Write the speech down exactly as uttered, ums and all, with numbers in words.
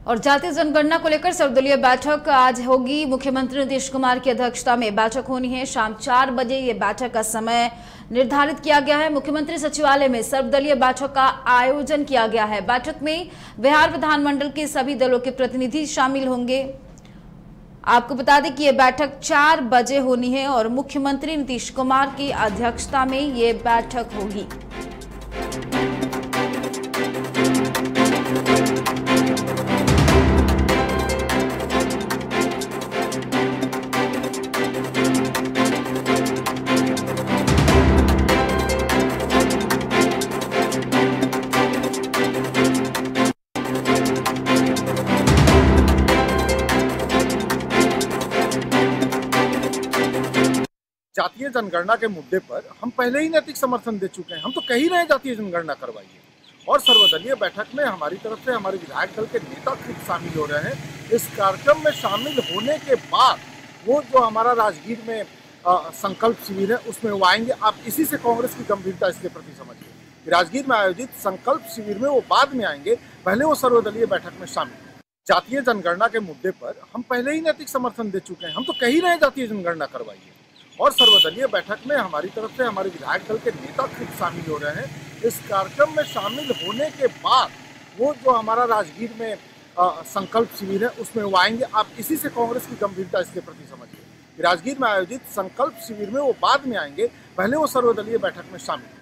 और जातीय जनगणना को लेकर सर्वदलीय बैठक आज होगी। मुख्यमंत्री नीतीश कुमार की अध्यक्षता में बैठक होनी है। शाम चार बजे ये बैठक का समय निर्धारित किया गया है। मुख्यमंत्री सचिवालय में सर्वदलीय बैठक का आयोजन किया गया है। बैठक में बिहार विधानमंडल के सभी दलों के प्रतिनिधि शामिल होंगे। आपको बता दें कि ये बैठक चार बजे होनी है और मुख्यमंत्री नीतीश कुमार की अध्यक्षता में ये बैठक होगी। जातीय जनगणना के मुद्दे पर हम पहले ही नैतिक समर्थन दे चुके हैं। हम तो कह ही रहे हैं जातीय जनगणना करवाइए, और सर्वदलीय बैठक में हमारी तरफ से हमारे विधायक दल के नेता खुद शामिल हो रहे हैं। इस कार्यक्रम में शामिल होने के बाद वो जो हमारा राजगीर में आ, संकल्प शिविर है उसमें वो आएंगे। आप इसी से कांग्रेस की गंभीरता इसके प्रति समझिए। राजगीर में आयोजित संकल्प शिविर में वो बाद में आएंगे, पहले वो सर्वदलीय बैठक में शामिल हैं। जातीय जनगणना के मुद्दे पर हम पहले ही नैतिक समर्थन दे चुके हैं। हम तो कह ही रहे हैं जातीय जनगणना करवाइए, और सर्वदलीय बैठक में हमारी तरफ से हमारे विधायक दल के नेता खुद शामिल हो रहे हैं। इस कार्यक्रम में शामिल होने के बाद वो जो हमारा राजगीर में आ, संकल्प शिविर है उसमें वो आएंगे। आप इसी से कांग्रेस की गंभीरता इसके प्रति समझिए। राजगीर में आयोजित संकल्प शिविर में वो बाद में आएंगे, पहले वो सर्वदलीय बैठक में शामिल